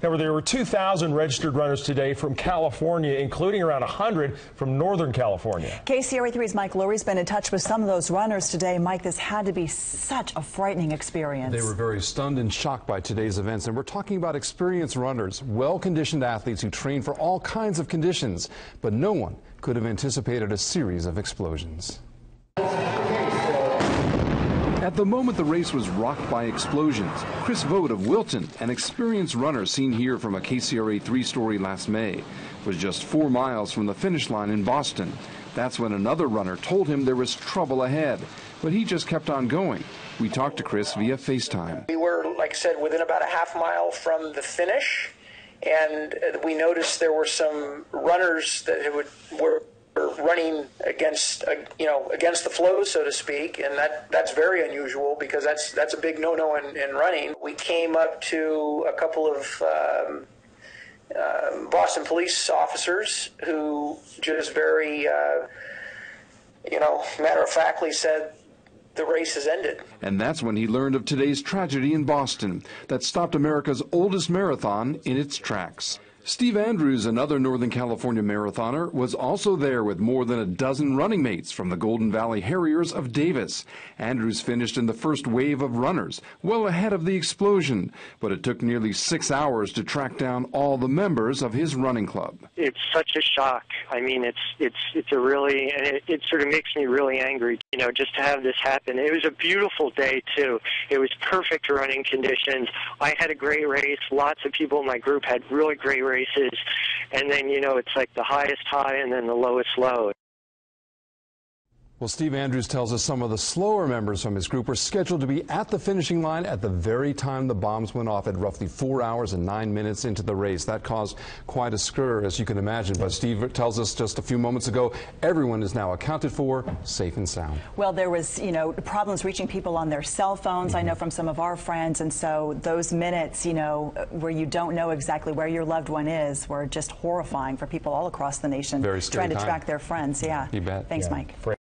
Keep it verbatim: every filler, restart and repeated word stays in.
Now, there were two thousand registered runners today from California, including around one hundred from Northern California. K C R A three's Mike Lurie's been in touch with some of those runners today. Mike, this had to be such a frightening experience. They were very stunned and shocked by today's events, and we're talking about experienced runners, well-conditioned athletes who train for all kinds of conditions, but no one could have anticipated a series of explosions. At the moment the race was rocked by explosions, Chris Vogt of Wilton, an experienced runner seen here from a K C R A three story last May, was just four miles from the finish line in Boston. That's when another runner told him there was trouble ahead, but he just kept on going. We talked to Chris via FaceTime. We were, like I said, within about a half mile from the finish, and we noticed there were some runners that would, were running against, uh, you know, against the flow, so to speak, and that that's very unusual because that's that's a big no-no in, in running. We came up to a couple of um, uh, Boston police officers who just very, uh, you know, matter-of-factly said the race has ended. And that's when he learned of today's tragedy in Boston that stopped America's oldest marathon in its tracks. Steve Andrews, another Northern California marathoner, was also there with more than a dozen running mates from the Golden Valley Harriers of Davis. Andrews finished in the first wave of runners, well ahead of the explosion, but it took nearly six hours to track down all the members of his running club. It's such a shock. I mean, it's it's it's a really, and it, it sort of makes me really angry, you know, just to have this happen. It was a beautiful day, too. It was perfect running conditions. I had a great race. Lots of people in my group had really great races. races, and then, you know, it's like the highest high and then the lowest low. Well, Steve Andrews tells us some of the slower members from his group were scheduled to be at the finishing line at the very time the bombs went off at roughly four hours and nine minutes into the race. That caused quite a stir, as you can imagine. But Steve tells us just a few moments ago, everyone is now accounted for, safe and sound. Well, there was, you know, problems reaching people on their cell phones, mm-hmm. I know from some of our friends, and so those minutes, you know, where you don't know exactly where your loved one is were just horrifying for people all across the nation. Very scary trying to time. track their friends. Yeah. You bet. Thanks, yeah. Mike.